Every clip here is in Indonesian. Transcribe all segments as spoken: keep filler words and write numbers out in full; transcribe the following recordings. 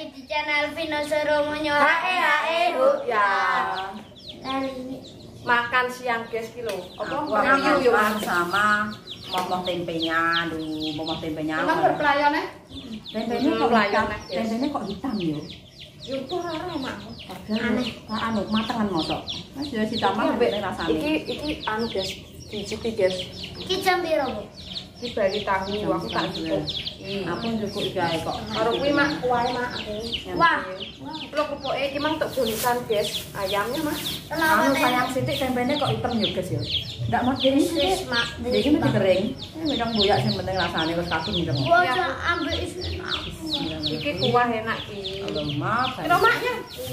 lagi di channel Vino Seromonyo. Hae hae hu ya. Kali ini Makan siang guys kilo. Apa? Makan siang sama momong tempenya, aduh momong tempenya. Emang berpelayan ya? Tempenya kok hitam? Tempenya kok hitam yo? Yo tuh ora mak. Aneh. Anu matengan mosok. Wis ya si taman nek rasane. Iki iki anu guys, dicipi guys. iki jam piro, Bu? Iki bali tahu aku tak cukup. Aku njukuk iki ae kok. Karo kuwi mak kuwae mak aku. Wah, Lho kepoke iki mang tek dolisan guys. Ayamnya mak. Anu sayang sithik tempenya kok hitam yo guys yo. Ndak mau kiri Wis, sih. Mak. Iki mesti kering. Ini medang boyak sing penting rasane wis kadung ndeng. Gua aja ambil isi aku. Iki kuah enak iki. Lemak. Kira maknya.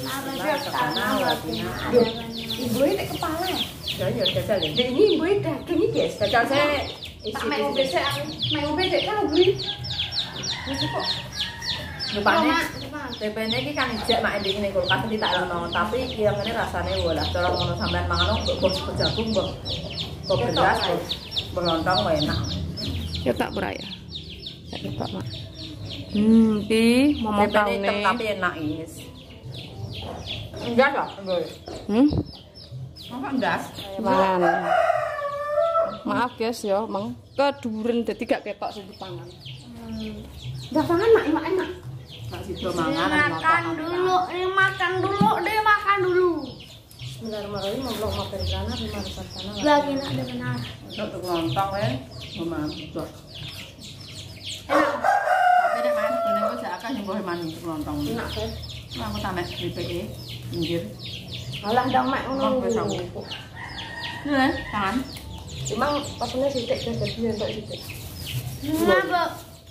Ibu ini kepala. Ya ya jajal ya. Dek ini ibu daging iki guys. Jajal saya isi. Tak mau besek aku. Mau bedek kan beli. Wis kok. Rupane tempenya iki kan ijek mak ndek ning kulkas iki tak lono, tapi iki yang ngene rasane walah cara ngono sampean mangan kok bos jagung kok. Kok beras kok belontong kok enak. Ya tak beraya. Tak ketok mak. Hmm, pi mau tahu Tempenya hitam nih. tapi enak is. Enggak lah. Hmm? Apa enggak? Mangan. Maaf guys ya, Mang. Keduren dadi gak ketok sing dipangan. Enggak pangan mak, enak enak. Mak sido mangan Makan dulu, ini makan dulu, deh makan dulu. Bismillahirrahmanirrahim. Mau makan sana di mana sana. Lagi nak ada benar. Untuk lontong ya, memang betul. Enak. Tapi nek mangan kene kok jak akeh yang boleh mangan untuk lontong. Enak guys. Nah, aku tambah B P E, pinggir. Alah ndang mak ngono. Nih, tangan. Emang pasune sithik guys, dadi entuk sithik. Kenapa?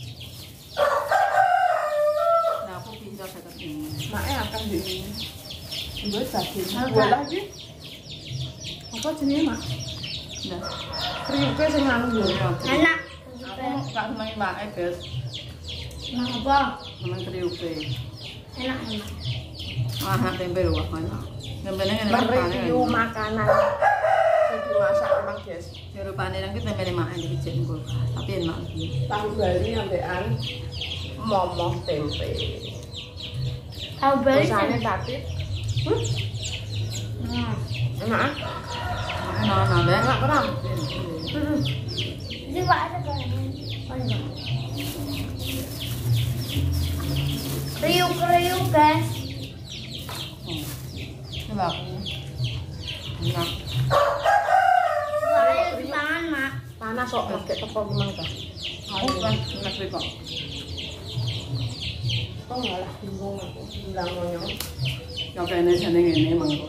Nah, aku pindah seket ini. Make akan di Mbok daging. Gua lagi. Apa jenenge mak? Nah, Kriuke sing anu yo. Enak. aku gak seneng mak guys. Kenapa? Seneng kriuke. Enak enak. Ah, tempe lho kan. Tempene ngene Mereview makanan sing dimasak emang guys. Rupane nang ki tempe mak iki jek kulkas, tapi enak iki. Tahu Bali ambekan momong tempe. Tahu balik. Rasane tadi. Hmm? Nah, Enak ah? Enak nambah. Enak kurang. ini Pak ada kan? Oh iya. Kriuk-kriuk guys. Coba aku. Enak. Ayo di tangan mak. Panas kok pakai teko gimana ta? Aku kan enak kok. Kok malah bingung aku bilang ngono. Yang kene seneng ngene mangko.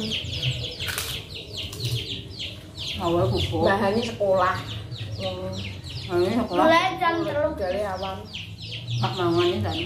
Awal kuku. Bahannya sekolah. Ini sekolah. Mulai jam terlalu Dari awal. Pak mangan ini tadi.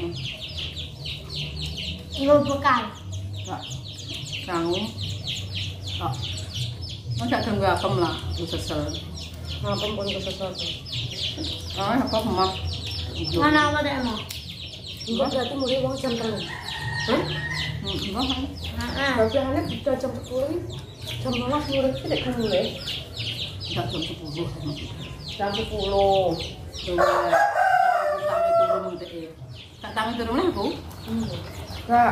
nggak bekal. Pak. Sangu. Oh. Masa kan gak apem lah, aku sesel. Ngapun pun sesuatu. Oh, apa emak? Mana apa deh mau? Enggak berarti mulai uang jam terlalu. Hah? Enggak kan? Nah, Berarti hanya bisa jam sepuluh. Jam malas mulai tidak kan mulai. Enggak jam sepuluh. Jam sepuluh. Coba. Aku tangi turun gitu ya. Tak tangi turun aku? Enggak.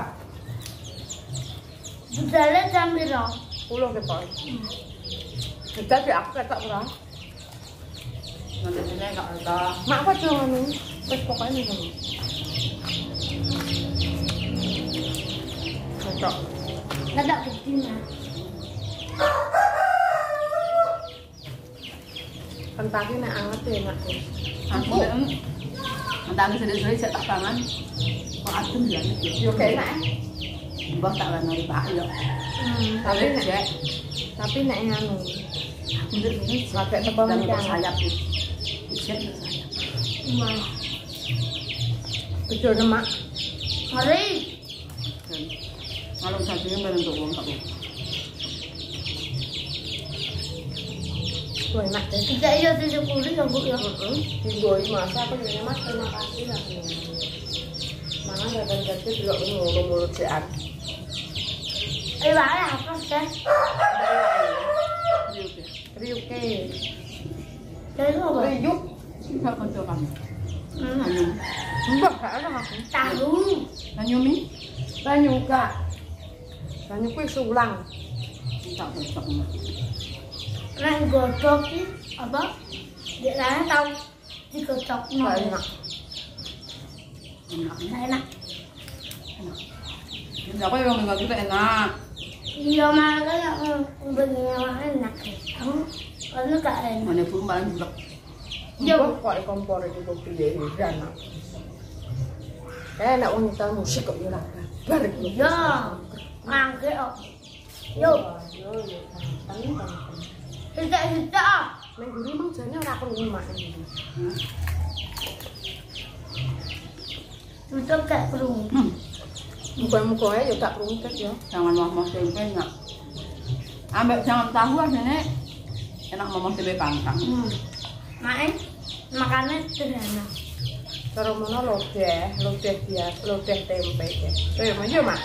budalnya jam berapa? Sepuluh kita. Kita di aku ketok berapa? Nanti sini enggak ada. Mak apa tuh anu? Terus pokoknya nih. Ketok. Nggak ada buktinya. Kentangnya nek anget ya mak. Aku kan nanti sedih-sedih saya tak tangan. Kok adem ya? Yo kayak enak. Mbah tak lanari Pak yo. Hmm, tapi Tapi nek cek. tapi nek anu. Bener bener Pakai tebal dan mutiara. sayap itu. Cek sayap. Wah, Betul mak. ngeri. Dan kalau satunya bentuk uang tak. Tuh enak deh. Tidak iya tujuh puluh ya bu ya. Digoi masa aku juga mas terima kasih lah. Mana dagang jadi juga ngulu mulut sean. Eh mana apa sih? Riuk ke. Dari apa? Riuk. Enggak kontrol kamu. Hmm. Anu. Enggak, gak ada aku. Tahu. Banyu mie? Banyu gak. Banyu kuwi sulang. Tak cocok. Nang godok ki apa? Dek saya tahu digocok no. Gak enak. Enak. Gak enak. Ya aku yang minggu itu enak. Iya malah yang begini enak. Kamu kalau gak enak. Mana pun paling juga. Yo. Kok kompor iki kok piye enak. Kayak enak wong nyetel musik kok yo ora kabar iki. Yo. Mangke kok. Yo. Yo yo. Tani-tani. Tidak-tidak. Ning guru emang jane ora krungu mak. Tutup kayak kerung. Hmm. Muga-muga ya gak krungu ket yo. Jangan mah-mah tempe enak. Ambek jangan tahu asine enak mah tempe pangkang. Hmm. Main makannya sederhana. Cara mono lodeh, lodeh biasa, lodeh tempe ya. Eh, iya mak.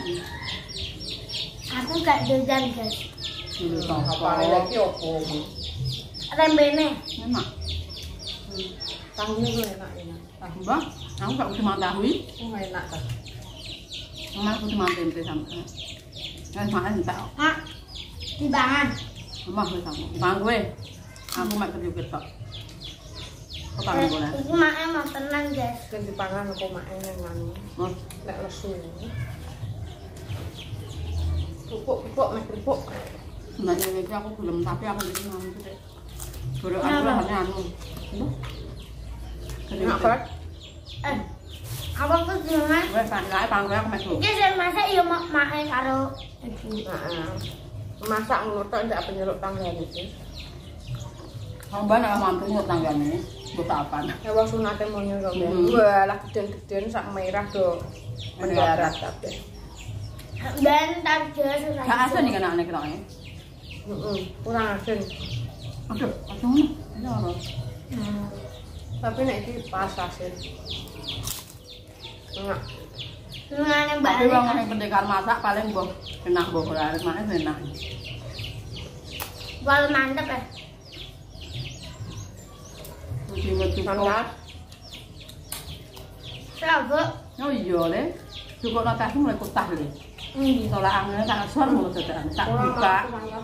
Aku gak jajan guys. Dulu tau Apa lagi opo? Rembene. enak. Tahunya gue enak enak. Tahu bang, aku gak cuma tahu. Oh enak kan. Cuma aku cuma tempe sama. Kan makan tak. Mak, timbangan. Mah wis aku. Bang gue. Aku mek kerja ketok. Kok tangan boleh. Ini maknya mau tenang guys. Kan dipangan kok mak enak nganu. Mas, Nek lesu. Pupuk-pupuk mek pupuk. sebenarnya itu aku belum tapi aku jadi nganu gitu. Baru aku lah hanya anu. Itu. Enak kan? Eh, apa tuh gimana? Gue kan lae pang gue aku mek lu. Ini saya masak iya mak maknya karo ibu. Heeh. Masak ngono tok ndak penyeluk tanggane iki. Kang ban ana mantu ngut tanggane. Mbok apaan? Ya wong sunate monyo kok. Hmm. Wah, lah geden-geden sak merah do mendarat kabeh. Dan tarja susah. Gak asin iki anake ketokne. Heeh, kurang asin. Aduh, asin ngono. Ini ora. Hmm. Tapi nek iki pas asin. Enak. Senengane Mbak Tapi wong Ali. sing pendekar masak paling mbok enak mbok ora arep maneh enak. Wal mantep ya. Mesti Mantap. Seraba. Oh iya le. Cukup notasi mulai kutah le. Hmm. Tolak angin tak suar mau teteran. Tak buka.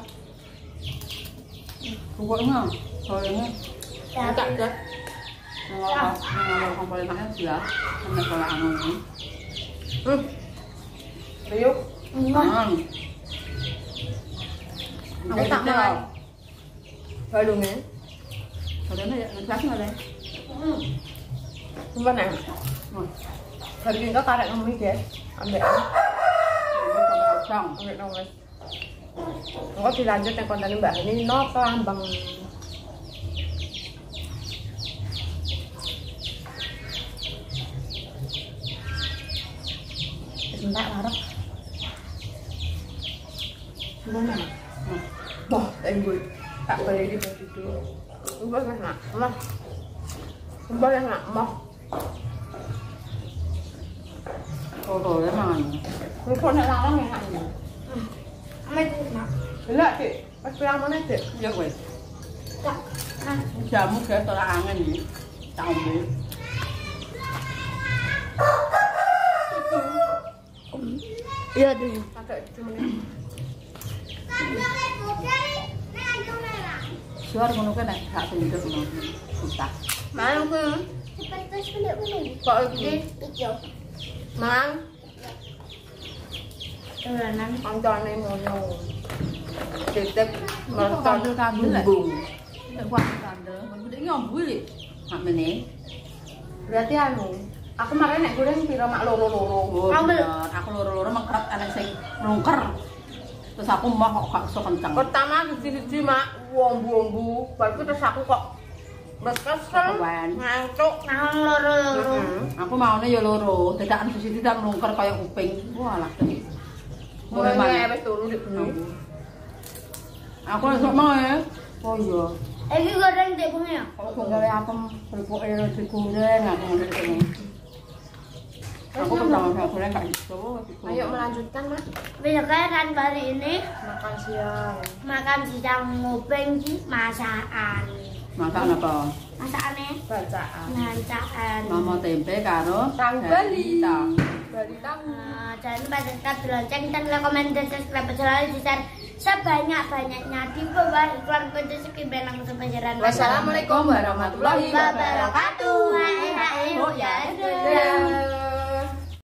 Pokoknya soalnya Ya, Tak ada. ngomong ngomong komponen makan sih sampai tolak angin ini. Hmm. Riuk. enggak. Hmm. Aku tak mau. Balungnya. Kadang ya ngelas nggak deh. Hmm. Sumpah nek. Hari ini kok karek ngomong iki ya. Ambek Kosong. ambek nongol. Engko dilanjut yang konten Mbak ini nopo lambang. Enggak larap. Gimana? Bah, tenggo. Tak boleh di situ. Sumpah enak. Mah. Sumpah enak, mah. Kotor emang. Ini kok nek larang enak ini. Amat enak. Lah, Dik. Pas pirang menit, Dik? Ya wes. Tak. Nah, Jamu kayak tolak angin nih. Tak ambil. iya dulu. Agak tujuh menit. Suar ngono kan gak pinter ngono. Susah. Mang ku. Seperti sulit ini. Kok iki? Hijau. Mang, Tulanan. kancane ngono. Titip Kok kandel-kandel lek. bumbung. Nek kuat kandel, gede ngombu iki. Mak mene. Berarti anu, aku kemarin nek goreng pira mak loro-loro. Oh, bener. Aku loro-loro mengkeret ana sing nglungker. Terus aku mah kok gak iso kenceng. Pertama siji-siji mak wombu-wombu, baru terus aku kok kesel, Kewen. ngantuk. Nah, loro-loro. Heeh. Aku maune ya loro, dadakan sisi tidak nglungker kaya kuping. Walah tenan. Boleh Mulai mana? wis turu di bumi. Aku esuk mau ya. Oh iya. Ini goreng dek bunga ya? Kok kok gawe apem kerupuk e digoreng aku ngene iki. Aku pertama kali goreng gak iso. Ayo melanjutkan, Mas. Besoknya kan kali ini Makan siang. makan siang nguping ki masakan. Makan apa? Masakane Bacaan. bacaan. Momo tempe karo Tang Bali. Bali tang. Nah, jangan lupa subscribe, di lonceng, dan like, komen, dan subscribe selalu di share sebanyak-banyaknya di bawah iklan kunci sekian langsung pelajaran. Wassalamualaikum warahmatullahi wabarakatuh. Hai hai, oh ya. wabarakatuh.